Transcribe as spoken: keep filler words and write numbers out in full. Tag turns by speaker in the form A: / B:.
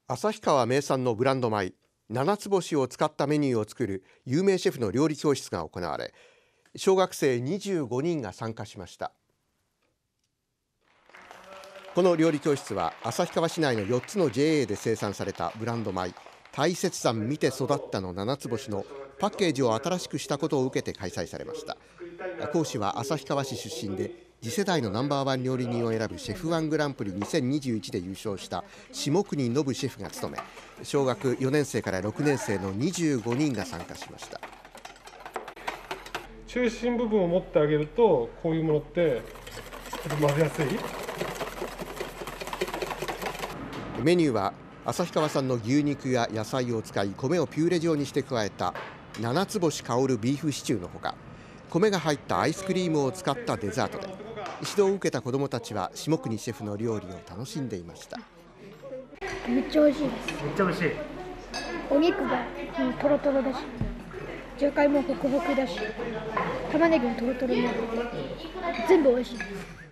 A: 旭川名産のブランド米七つ星を使ったメニューを作る有名シェフの料理教室が行われ、小学生にじゅうごにんが参加しました。この料理教室は旭川市内のよっつの ジェーエー で生産されたブランド米大雪山見て育ったの七つ星のパッケージを新しくしたことを受けて開催されました。講師は旭川市出身で次世代のナンバーワン料理人を選ぶシェフワングランプリにせんにじゅういちで優勝した下国信シェフが務め、小学よねん生からろくねん生のにじゅうごにんが参加しました。
B: 中心部分を持ってあげるとこういうものって混ぜやすい。
A: メニューは旭川産の牛肉や野菜を使い米をピューレ状にして加えた七つ星香るビーフシチューのほか、米が入ったアイスクリームを使ったデザートで、指導を受けた子どもたちは下国シェフの料理を楽しんでいました。
C: めっちゃ美味しいです。
D: めっちゃ美味しい。
C: お肉が、うん、トロトロだし、じゃがいもホクホクだし、玉ねぎもトロトロになってて全部美味しいです。